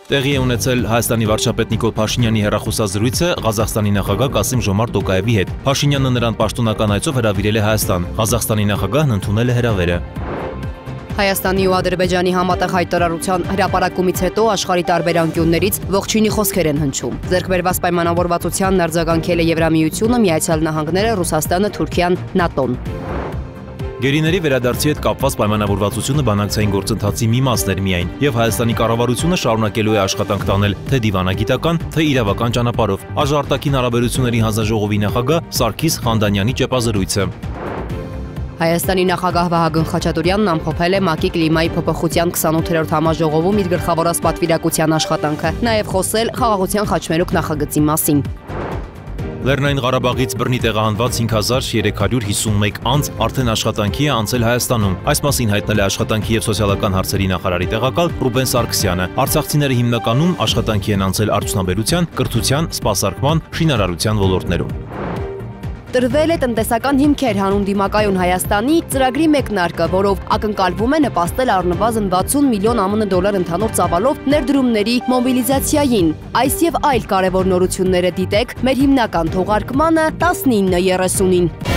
Տեղի է ունեցել Հայաստանի վարչապետ Նիկոլ Փաշինյանի հեռախոսազրույցը Ղազախստանի նախագահ Կասիմ Ժոմարտ Տոկաևի հետ։ Փաշինյանը նրան պաշտոնական այցով հրավիրել է Հայաստան։ Ղազախստանի նախագահն ընդունել է հրավերը։ Հայաստանի ու Ադրբեջանի համատեղ հայտարարության հրապարակումից հետո աշխարհի տարբեր անկյուններից ողջույնի խոսքեր են հնչում։ Ձեռքբերված պայմանավորվածությանն արձագանքել է Եվրամիությունը, Միացյալ Նահանգները, Ռուսաստանը, Թուրքիան, ՆԱՏՕ-ն։ Գերիների վերադարձի հետ կապված պայմանավորվածությունը բանակցային գործընթացի մի մասն էր միայն, եւ Հայաստանի կառավարությունը շարունակելու է աշխատանք տանել թե դիվանագիտական, թե իրավական ճանապարհով։ Աժարտակին հարաբերությունների հանձնաժողովի նախագահ Սարգիս Խանդանյանի ճեպազրույցը։ Հայաստանի նախագահ Վահագն Խաչատուրյանն ամփոփել է ՄԱԿ-ի կլիմայի փոփոխության 28-րդ համաժողովում իր գլխավորած պատվիրակության աշխատանքը, նաև խոսել խաղաղության խաչմերուկ նախագծի մասին։ Լեռնային Ղարաբաղից բռնի տեղահանված 5351 անձ արդեն աշխատանքի է անցել Հայաստանում։ Այս մասին հայտնել է աշխատանքի եւ սոցիալական հարցերի նախարարի տեղակալ Ռուբեն Սարգսյանը։ Արցախցիները հիմնականում աշխատանքի են անցել արդյունաբերության, կրթության, սպասարկման, շինարարության ոլորտներում։ Տրվել է տնտեսական հիմքեր հանուն դիմակայուն Հայաստանի ծրագրի մեկնարկը, որով ակնկալվում է նպաստել առնվազն 60 միլիոն ԱՄՆ դոլար ընդհանուր ծավալով ներդրումների մոբիլիզացիային։ Այս եւ այլ կարևոր նորությունները դիտեք մեր հիմնական թողարկմանը 19:30-ին։